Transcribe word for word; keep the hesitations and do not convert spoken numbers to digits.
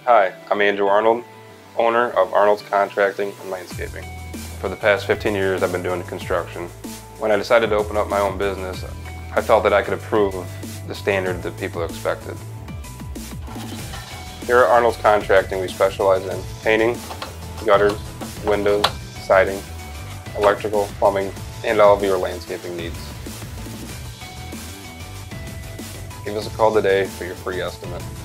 Hi, I'm Andrew Arnold, owner of Arnold's Contracting and Landscaping. For the past fifteen years I've been doing construction. When I decided to open up my own business, I felt that I could improve the standard that people expected. Here at Arnold's Contracting we specialize in painting, gutters, windows, siding, electrical, plumbing, and all of your landscaping needs. Give us a call today for your free estimate.